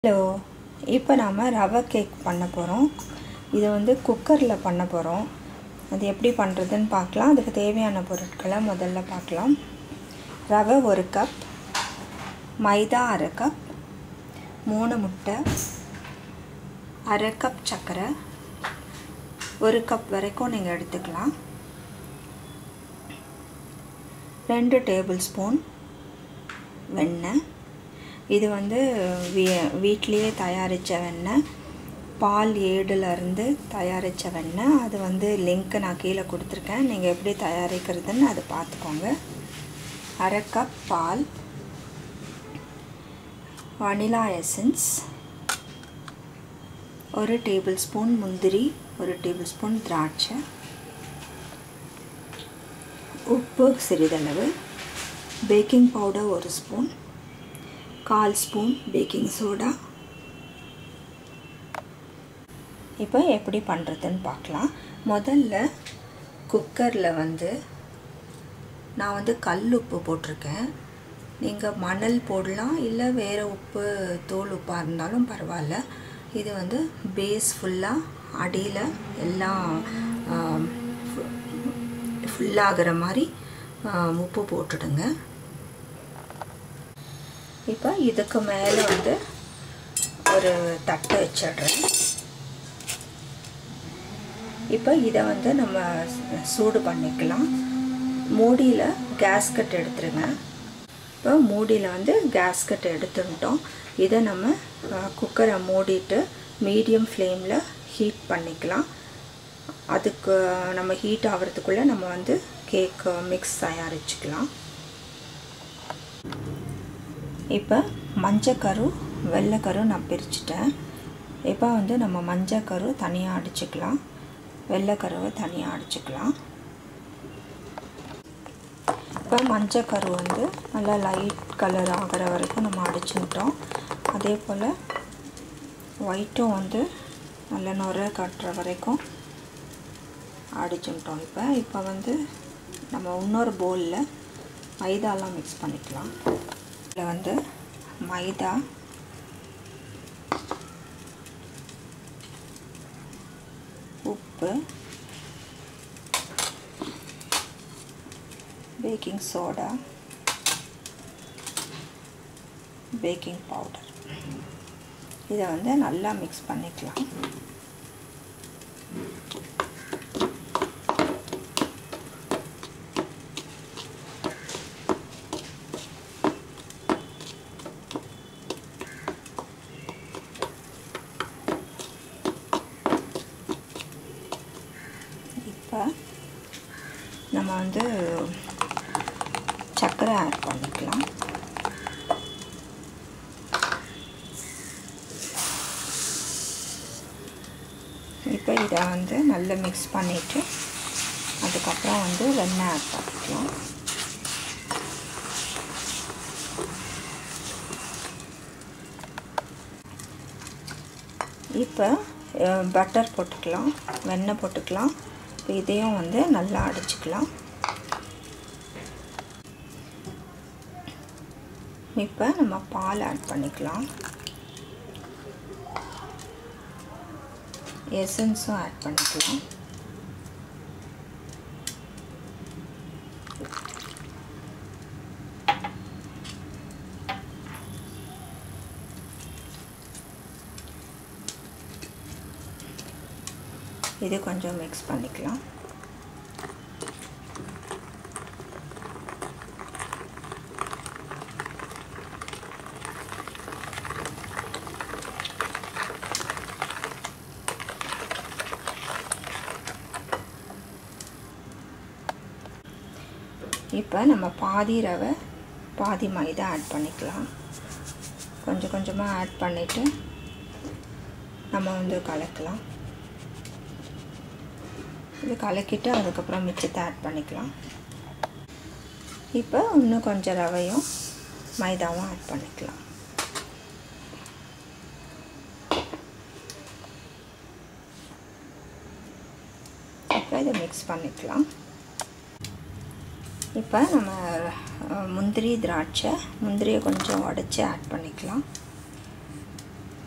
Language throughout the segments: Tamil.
ஹலோ, இப்போ நாம் ரவை கேக் பண்ண போகிறோம். இதை வந்து குக்கரில் பண்ண போகிறோம். அது எப்படி பண்ணுறதுன்னு பார்க்கலாம். அதுக்கு தேவையான பொருட்களை முதல்ல பார்க்கலாம். ரவை 1 கப், மைதா 1/2 கப், 3 முட்டை, 1/2 கப் சர்க்கரை, 1 கப் வரைக்கும் நீங்கள் எடுத்துக்கலாம். 2 டேபிள் ஸ்பூன் வெண்ணெய். இது வந்து வீட்லேயே தயாரித்த வெண்ணெய், பால் ஏடுலேருந்து தயாரித்த வெண்ணெய். அது வந்து லிங்க்கு நான் கீழே கொடுத்துருக்கேன். நீங்கள் எப்படி தயாரிக்கிறதுன்னு அதை பார்த்துக்கோங்க. 1/2 கப் பால், வனிலா எசன்ஸ், 1 டேபிள் ஸ்பூன் முந்திரி, 1 டேபிள் ஸ்பூன் திராட்சை, உப்பு சிறிதளவு, baking powder 1 spoon, 1/4 spoon baking soda. இப்போ எப்படி பண்ணுறதுன்னு பார்க்கலாம். முதல்ல குக்கரில் வந்து நான் வந்து கல் உப்பு போட்டிருக்கேன். நீங்கள் மணல் போடலாம், இல்லை வேறு உப்பு தோல் உப்பாக இருந்தாலும் பரவாயில்ல. இது வந்து பேஸ் ஃபுல்லாக அடியில் எல்லாம் ஃபுல்லாகிற மாதிரி உப்பு போட்டுடுங்க. இப்போ இதுக்கு மேலே வந்து ஒரு தட்டை வச்சிடுறேன். இப்போ இதை வந்து நம்ம சூடு பண்ணிக்கலாம். மூடியில் கேஸ்கட் எடுத்துருங்க. இப்போ மூடியில் வந்து கேஸ்கட் எடுத்துக்கிட்டோம். இதை நம்ம குக்கரை மூடிட்டு மீடியம் ஃப்ளேமில் ஹீட் பண்ணிக்கலாம். அதுக்கு நம்ம ஹீட் ஆகிறதுக்குள்ளே நம்ம வந்து கேக் மிக்ஸ் தயாரிச்சுக்கலாம். இப்போ மஞ்சக்கரு வெள்ளைக்கரு நான் பிரிச்சுட்டேன். இப்போ வந்து நம்ம மஞ்சக்கரு தனியாக அடிச்சுக்கலாம், வெள்ளைக்கருவை தனியாக அடிச்சுக்கலாம். இப்போ மஞ்சக்கரு வந்து நல்லா லைட் கலர் ஆகிற வரைக்கும் நம்ம அடிச்சுக்கிட்டோம். அதே போல் ஒயிட்டும் வந்து நல்லா நுரை கட்டுற வரைக்கும் அடிச்சுக்கிட்டோம். இப்போ வந்து நம்ம இன்னொரு பவுலில் மைதாலாம் மிக்ஸ் பண்ணிக்கலாம். இதில் வந்து மைதா, உப்பு, பேக்கிங் சோடா, பேக்கிங் பவுடர், இதை வந்து நல்லா மிக்ஸ் பண்ணிக்கலாம். இப்போ நம்ம வந்து சர்க்கரை ஆட் பண்ணிக்கலாம். இப்போ இதை வந்து நல்லா மிக்ஸ் பண்ணிவிட்டு அதுக்கப்புறம் வந்து வெண்ணெய் ஆட் பண்ணிக்கலாம். இப்போ பட்டர் போட்டுக்கலாம், வெண்ணெய் போட்டுக்கலாம். இப்போ இதையும் வந்து நல்லா அடிச்சுக்கலாம். இப்போ நம்ம பால் ஆட் பண்ணிக்கலாம், எசன்ஸும் ஆட் பண்ணிக்கலாம். இது கொஞ்சம் மிக்ஸ் பண்ணிக்கலாம். இப்போ நம்ம பாதி ரவை பாதி மைதா ஆட் பண்ணிக்கலாம். கொஞ்சம் கொஞ்சமாக ஆட் பண்ணிவிட்டு நம்ம வந்து கலக்கலாம். இது கலக்கிட்டு அதுக்கப்புறம் மிச்சத்தை ஆட் பண்ணிக்கலாம். இப்போ இன்னும் கொஞ்சம் ரவையும் மைதாவும் ஆட் பண்ணிக்கலாம். இப்போ இதை மிக்ஸ் பண்ணிக்கலாம். இப்போ நம்ம முந்திரி திராட்சை, முந்திரியை கொஞ்சம் உடைச்சி ஆட் பண்ணிக்கலாம்.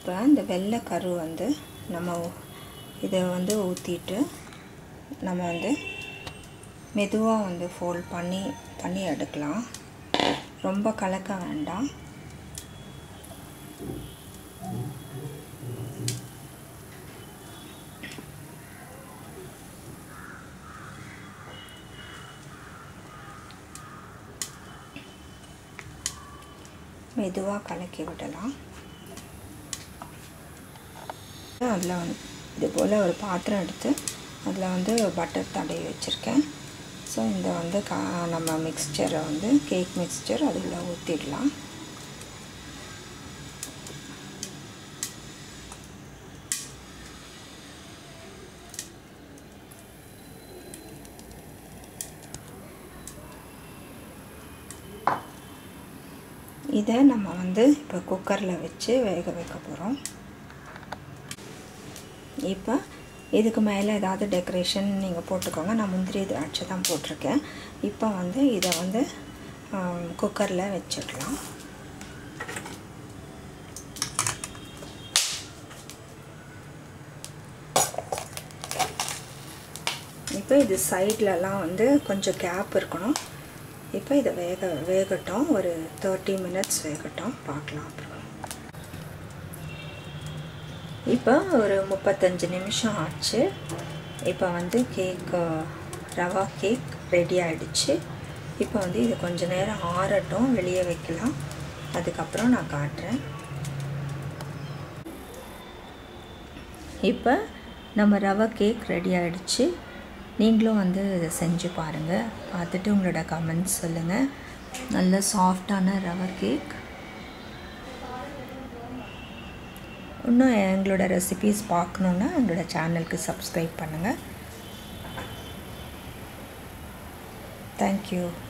இப்போ இந்த வெள்ளை கரு வந்து நம்ம இதை வந்து ஊற்றிட்டு நம்ம வந்து மெதுவாக வந்து ஃபோல்ட் பண்ணி எடுக்கலாம். ரொம்ப கலக்க வேண்டாம். மெதுவாக கலக்கி விடலாம். அதில் வந்து இது போல் ஒரு பாத்திரம் எடுத்து அதில் வந்து பட்டர் தடவி வச்சுருக்கேன். ஸோ இந்த வந்து நம்ம மிக்ஸ்சரை வந்து கேக் மிக்ஸ்சர் அதில் ஊற்றிடலாம். இதை நம்ம வந்து இப்போ குக்கரில் வச்சு வேக வைக்க போகிறோம். இப்போ இதுக்கு மேலே ஏதாவது டெக்கரேஷன் நீங்கள் போட்டுக்கோங்க. நான் முந்திரி திராட்சை தான் போட்டிருக்கேன். இப்போ வந்து இதை வந்து குக்கரில் வச்சிடலாம். இப்போ இது சைட்லலாம் வந்து கொஞ்சம் கேப் இருக்கணும். இப்போ இதை வேகட்டும். ஒரு 30 மினிட்ஸ் வேகட்டும், பார்க்கலாம். அப்புறம் இப்போ ஒரு 35 நிமிஷம் ஆச்சு. இப்போ வந்து ரவா கேக் ரெடி ஆகிடுச்சு. இப்போ வந்து இது கொஞ்சம் நேரம் ஆறட்டும், வெளியே வைக்கலாம். அதுக்கப்புறம் நான் காட்டுறேன். இப்போ நம்ம ரவா கேக் ரெடி ஆகிடுச்சு. நீங்களும் வந்து இதை செஞ்சு பாருங்கள். பார்த்துட்டு உங்களோட கமெண்ட்ஸ் சொல்லுங்கள். நல்ல சாஃப்டான ரவா கேக். இன்னும் எங்களோட ரெசிபீஸ் பார்க்கணுன்னா எங்களோட சேனலுக்கு சப்ஸ்கிரைப் பண்ணுங்கள். தேங்க்யூ.